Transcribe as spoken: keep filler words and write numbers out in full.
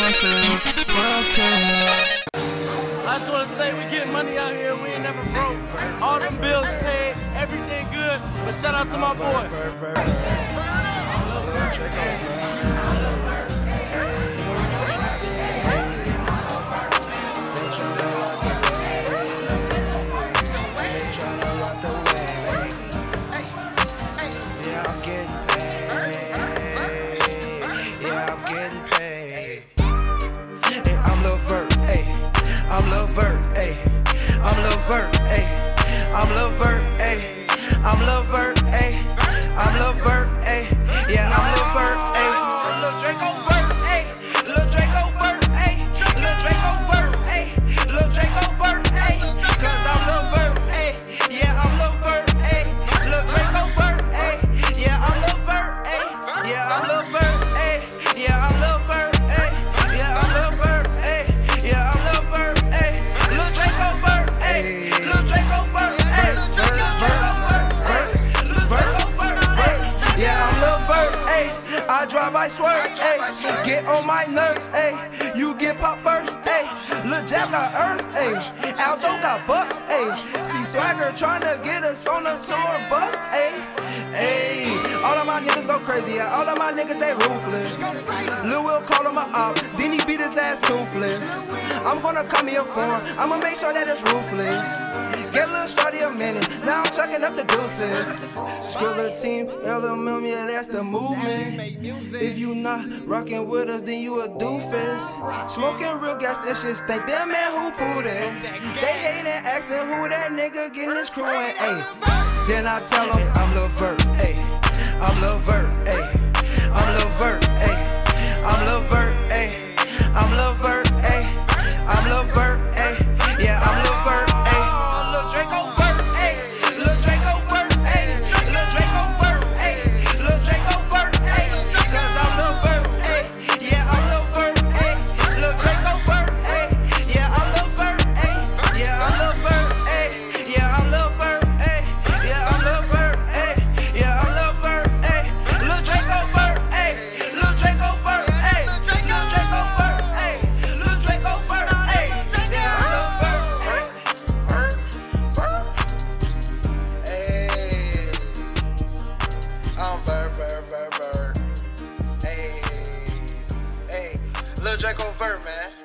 I just want to say we getting money out here, we ain't never broke. All them bills paid, everything good, but shout out to my boy. I'm Lil Vert, ayy. I'm Lil Vert, ayy. I'm Lil Vert, ayy. I'm Lil Vert, ayy. I'm Lil Vert, ayy. Yeah, I'm Lil Vert, ayy. Lil Draco Vert, ayy. Lil Draco Vert, ayy. Lil Draco Vert, ayy. Lil Draco Vert, ayy. Cause I'm Lil Vert, ayy. Yeah, I'm Lil Vert, ayy. Lil Draco Vert, ayy. Yeah, I'm Lil Vert, ayy. Yeah, I'm Lil Vert, ayy. Yeah, I'm Lil Vert, ayy. Yeah, I'm Lil Vert, ayy. Yeah, I'm Lil Vert. I drive, I swerve, ayy. Get on my nerves, ayy. You get pop first, ayy. Lil Jab got earth, ayy. Aldo got bucks, ayy. See Swagger tryna get us on a tour bus, ayy. Ayy. All of my niggas go crazy, yeah. All of my niggas, they ruthless. Lil Will call him a op, then he beat his ass toothless. I'm gonna come here for him, I'ma make sure that it's ruthless. Get a little shorty a minute, now I'm chucking up the deuces. Skrilla team, L M M, yeah, that's the movement. If you not rocking with us, then you a doofus. Smoking real gas, that shit stink. Damn man, who pulled it? They hatin', asking who that nigga getting this crew in, ayy. Then I tell them, I'm Lil Vert, ayy. I'm Lil Vert, ayy. I'm Lil Vert, ayy. I'm Lil Vert, ayy. I'm Lil Vert, ayy. I'm Lil Vert, ayy. Yeah, I'm Lil Vert, ayy. Lil Draco Vert, ayy. Lil Draco Vert, ayy. Lil Draco Vert, ayy. Lil Draco Vert, ayy. Cause I'm Lil Vert, ayy. Yeah, I'm Lil Vert, ayy. Lil Draco Vert, ayy. Yeah, I'm Lil Vert, ayy. Yeah, I'm Lil Vert, ayy. Yeah, I'm Lil Vert, ayy. Yeah, I'm Lil Vert, ayy. Yeah, I'm Lil Vert, ayy. Lil Draco Vert, ayy. Lil Draco Vert, ayy. Lil Draco Vert, ayy. Lil Draco Vert, ayy. Yeah, I'm Lil Vert, ayy. I'm Vert, Vert, Vert, Vert. Hey, hey, Lil Draco Vert, man.